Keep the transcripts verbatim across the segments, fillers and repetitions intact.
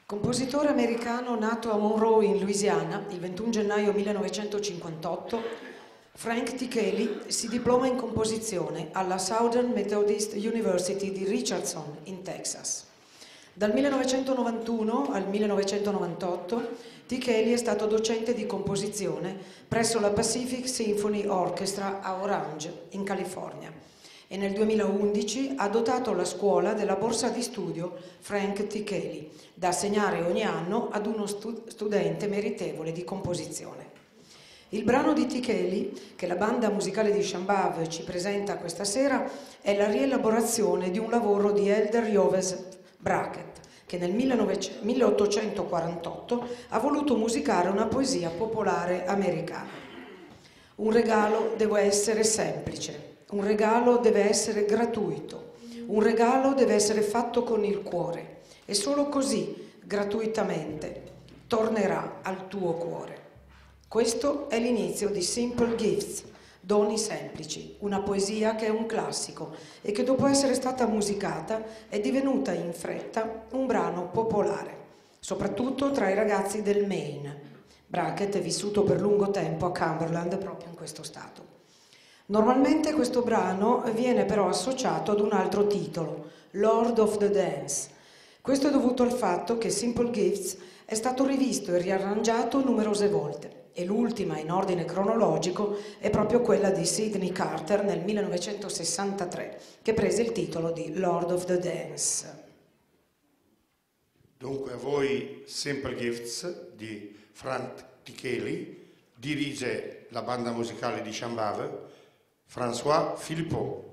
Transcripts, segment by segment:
Compositore americano nato a Monroe in Louisiana il ventuno gennaio millenovecentocinquantotto, Frank Ticheli si diploma in composizione alla Southern Methodist University di Richardson in Texas. Dal millenovecentonovantuno al millenovecentonovantotto Ticheli è stato docente di composizione presso la Pacific Symphony Orchestra a Orange, in California, e nel duemilaundici ha dotato la scuola della borsa di studio Frank Ticheli, da assegnare ogni anno ad uno stu- studente meritevole di composizione. Il brano di Ticheli, che la banda musicale di Shambhav ci presenta questa sera, è la rielaborazione di un lavoro di Elder Joseph Brackett, che nel milleottocentoquarantotto ha voluto musicare una poesia popolare americana. Un regalo deve essere semplice, un regalo deve essere gratuito, un regalo deve essere fatto con il cuore e solo così, gratuitamente, tornerà al tuo cuore. Questo è l'inizio di Simple Gifts, Doni semplici, una poesia che è un classico e che dopo essere stata musicata è divenuta in fretta un brano popolare, soprattutto tra i ragazzi del Maine. Brackett è vissuto per lungo tempo a Cumberland, proprio in questo stato. Normalmente questo brano viene però associato ad un altro titolo, Lord of the Dance. Questo è dovuto al fatto che Simple Gifts è stato rivisto e riarrangiato numerose volte e l'ultima in ordine cronologico è proprio quella di Sidney Carter nel millenovecentosessantatré, che prese il titolo di Lord of the Dance. Dunque a voi Simple Gifts di Frank Ticheli, dirige la banda musicale di Shambhav, François Philippot.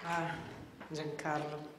Ah, Giancarlo.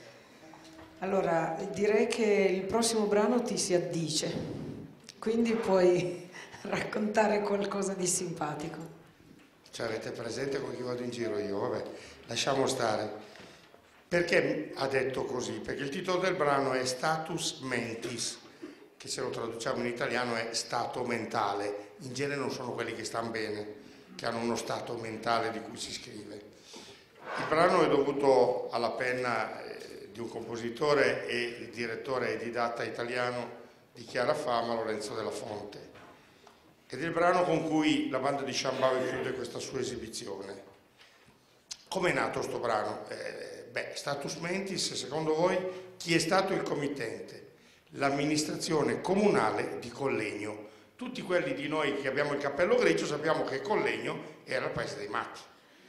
Allora, direi che il prossimo brano ti si addice, quindi puoi raccontare qualcosa di simpatico. Cioè, avete presente con chi vado in giro io? Vabbè, lasciamo stare. Perché ha detto così? Perché il titolo del brano è Status Mentis, che se lo traduciamo in italiano è stato mentale. In genere non sono quelli che stanno bene, che hanno uno stato mentale di cui si scrive. Il brano è dovuto alla penna eh, di un compositore e direttore e didatta italiano di chiara fama, Lorenzo Della Fonte. Ed è il brano con cui la banda di Ciambave chiude questa sua esibizione. Come è nato sto brano? Eh, beh, Status Mentis, secondo voi, chi è stato il committente? L'amministrazione comunale di Collegno. Tutti quelli di noi che abbiamo il cappello grigio sappiamo che Collegno era il paese dei matti.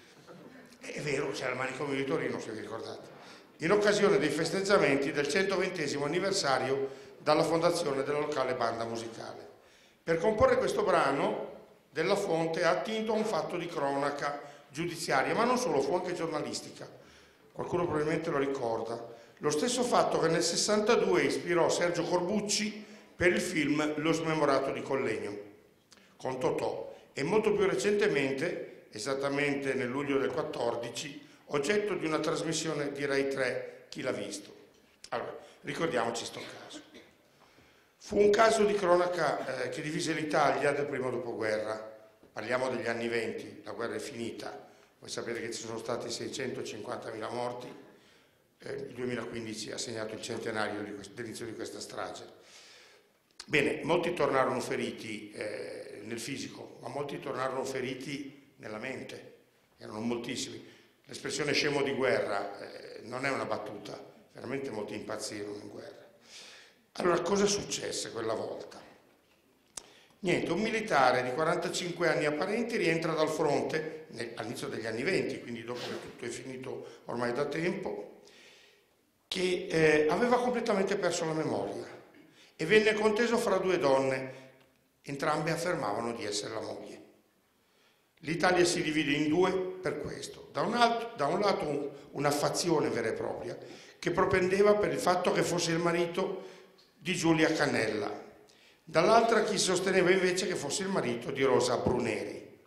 È vero, c'era il manicomio di Torino, se vi ricordate. In occasione dei festeggiamenti del centoventesimo anniversario dalla fondazione della locale banda musicale. Per comporre questo brano, Della Fonte ha attinto a un fatto di cronaca giudiziaria, ma non solo, fu anche giornalistica. Qualcuno probabilmente lo ricorda. Lo stesso fatto che nel sessantadue ispirò Sergio Corbucci per il film Lo smemorato di Collegno, con Totò, e molto più recentemente, esattamente nel luglio del quattordici, oggetto di una trasmissione di Rai tre, Chi l'ha visto. Allora, ricordiamoci sto caso. Fu un caso di cronaca eh, che divise l'Italia del primo dopoguerra. Parliamo degli anni venti, la guerra è finita. Voi sapete che ci sono stati seicentocinquantamila morti. Eh, il duemilaquindici ha segnato il centenario di questo, dell'inizio di questa strage. Bene, molti tornarono feriti eh, nel fisico, ma molti tornarono feriti nella mente. Erano moltissimi. L'espressione scemo di guerra eh, non è una battuta, veramente molti impazzirono in guerra. Allora, cosa successe quella volta? Niente, un militare di quarantacinque anni apparenti rientra dal fronte nel, all'inizio degli anni venti, quindi dopo che tutto è finito ormai da tempo, che eh, aveva completamente perso la memoria e venne conteso fra due donne, entrambe affermavano di essere la moglie. L'Italia si divide in due per questo. Da un, altro, da un lato un, una fazione vera e propria che propendeva per il fatto che fosse il marito di Giulia Cannella, dall'altra chi sosteneva invece che fosse il marito di Rosa Bruneri.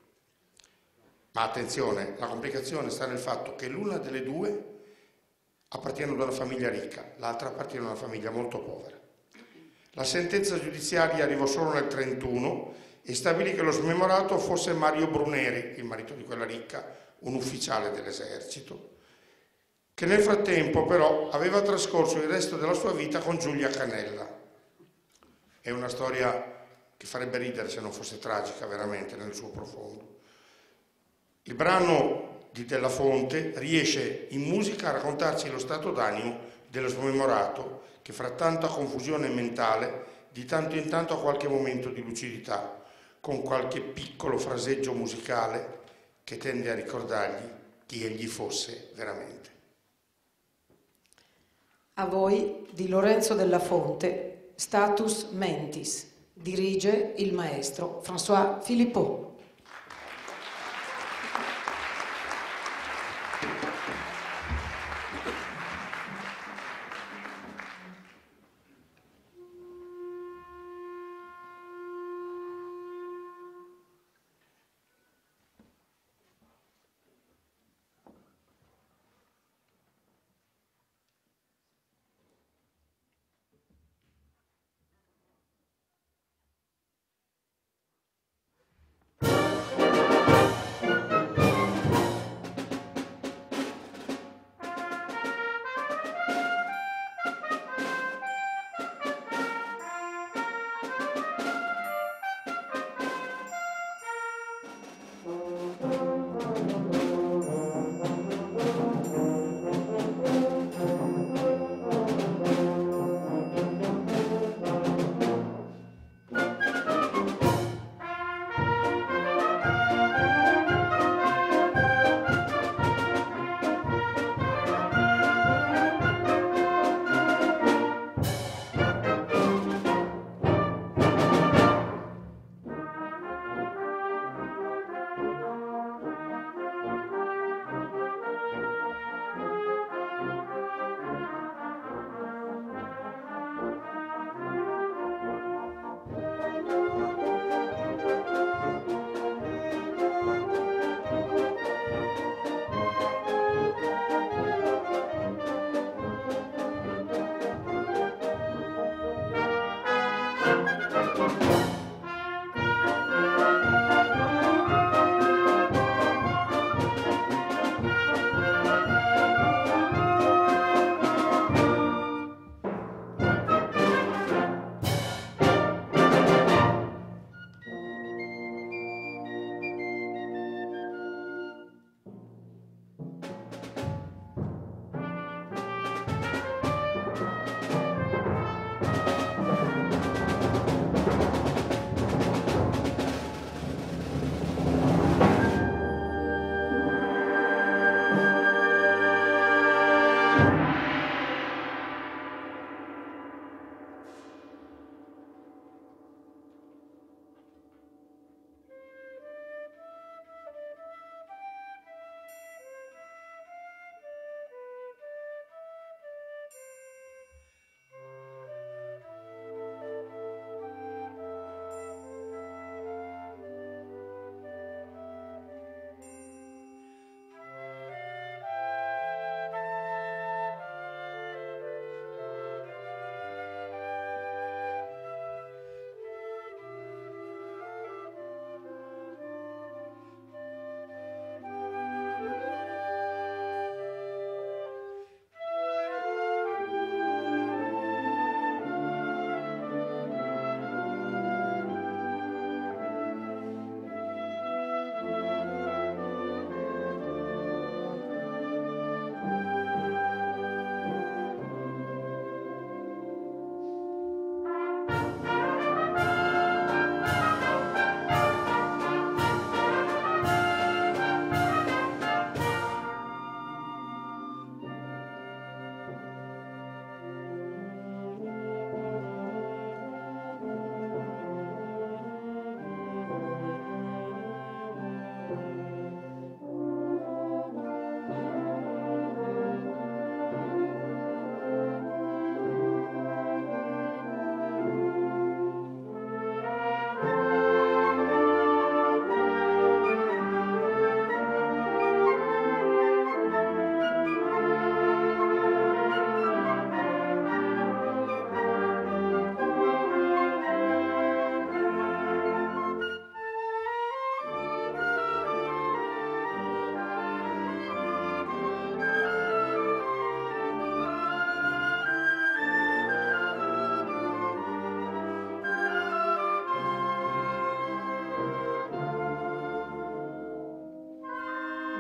Ma attenzione, la complicazione sta nel fatto che l'una delle due appartiene ad una famiglia ricca, l'altra appartiene a una famiglia molto povera. La sentenza giudiziaria arrivò solo nel trentuno e stabilì che lo smemorato fosse Mario Bruneri, il marito di quella ricca, un ufficiale dell'esercito, che nel frattempo però aveva trascorso il resto della sua vita con Giulia Cannella. È una storia che farebbe ridere se non fosse tragica veramente nel suo profondo. Il brano di Della Fonte riesce in musica a raccontarci lo stato d'animo dello smemorato che fra tanta confusione mentale di tanto in tanto ha qualche momento di lucidità, con qualche piccolo fraseggio musicale che tende a ricordargli chi egli fosse veramente. A voi di Lorenzo Della Fonte, Status Mentis, dirige il maestro François Philippot.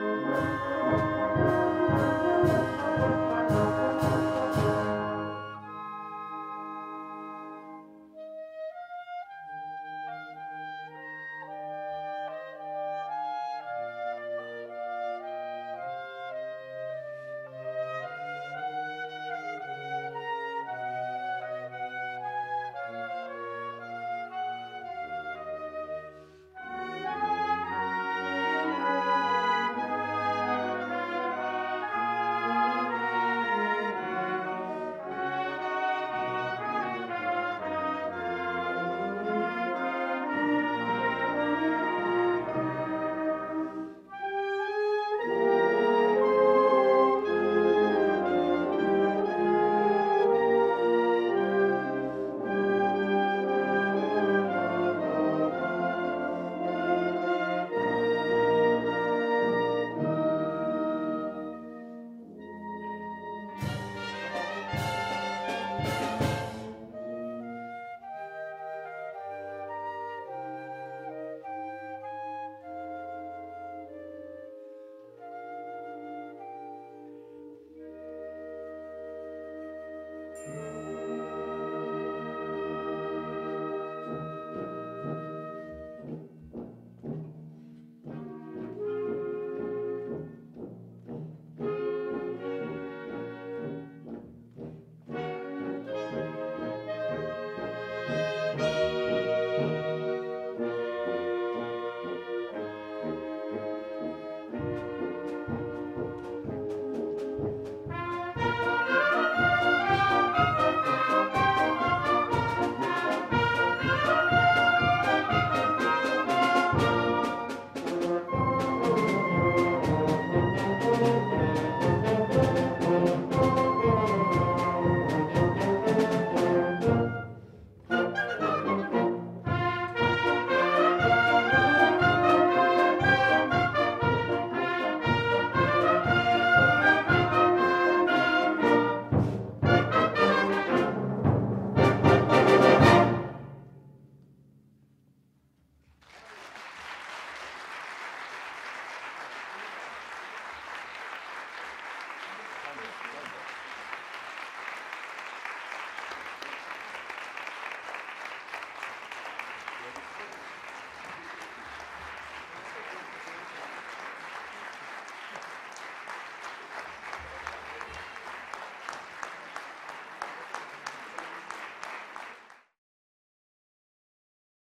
Thank